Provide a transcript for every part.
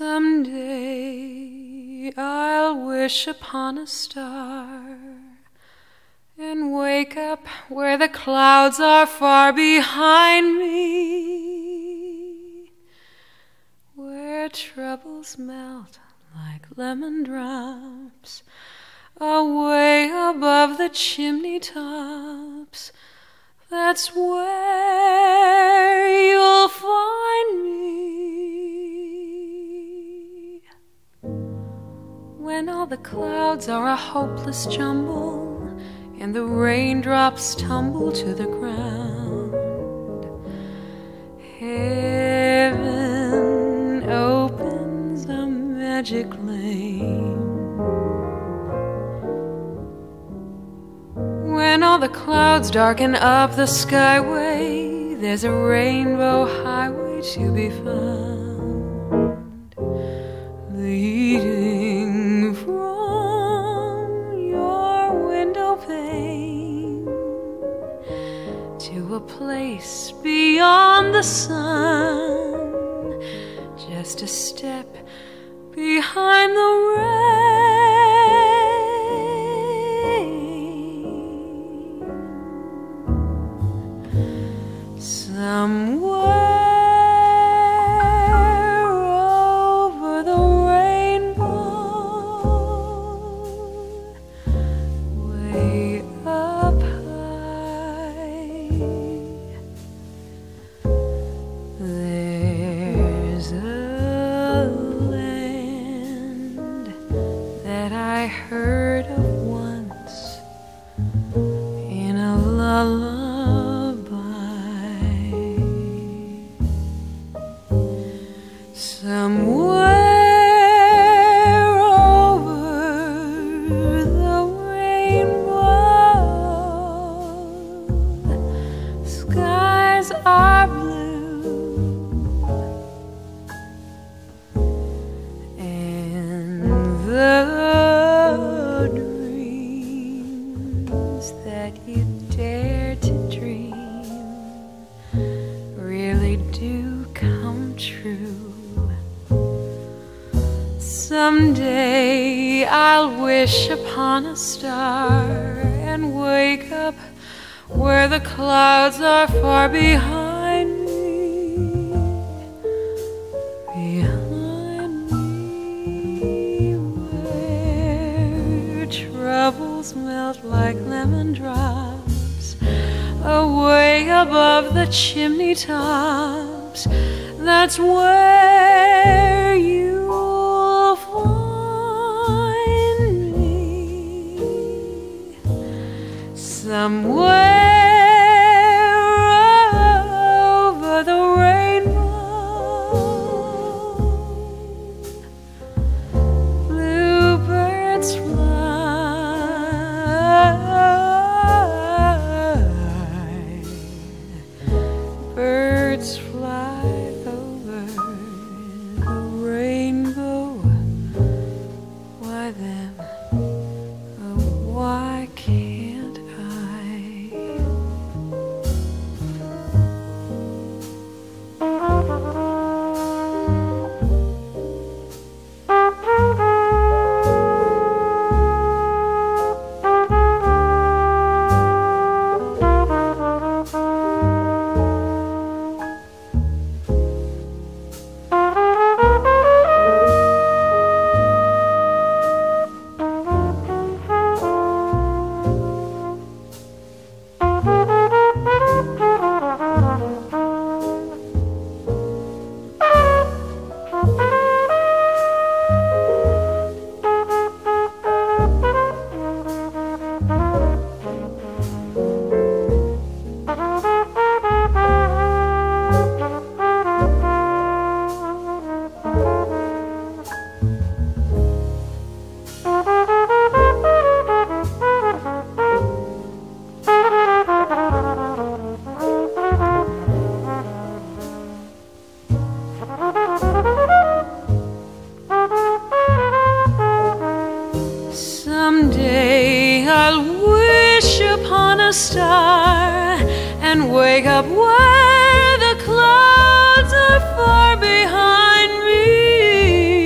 Someday I'll wish upon a star and wake up where the clouds are far behind me, where troubles melt like lemon drops away above the chimney tops. That's where you'll find me. When all the clouds are a hopeless jumble and the raindrops tumble to the ground, heaven opens a magic lane. When all the clouds darken up the skyway, there's a rainbow highway to be found, leading from your window pane to a place beyond the sun, just a step behind the rain. Somewhere over the rainbow, way up high, there's a land that I heard of once in a lullaby. Somewhere over the rainbow, skies are blue, and the dreams that you dare to dream really do come true. Someday I'll wish upon a star and wake up where the clouds are far behind me, where troubles melt like lemon drops away above the chimney tops. That's where you'll find me, somewhere over the rainbow. Bluebirds fly, birds fly over the rainbow. Why then, oh, why can't I? Someday I'll wish upon a star and wake up where the clouds are far behind me.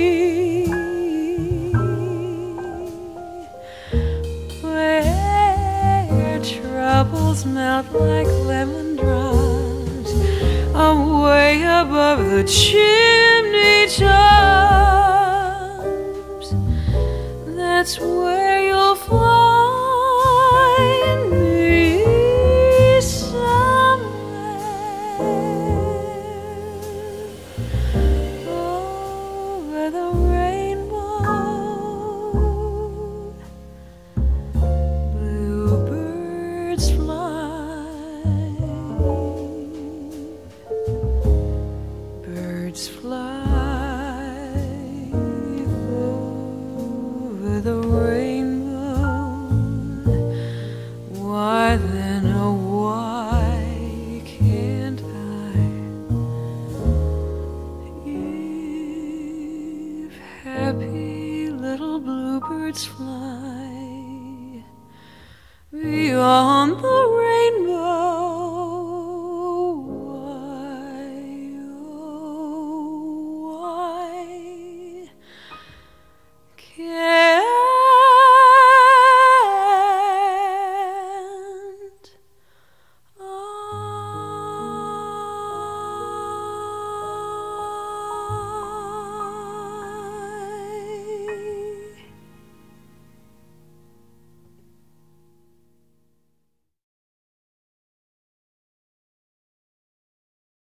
the chimney tops. That's where you'll find me somewhere over the rainbow. Bluebirds fly, birds fly over the rainbow. Why then, oh why can't I, if happy little bluebirds fly beyond the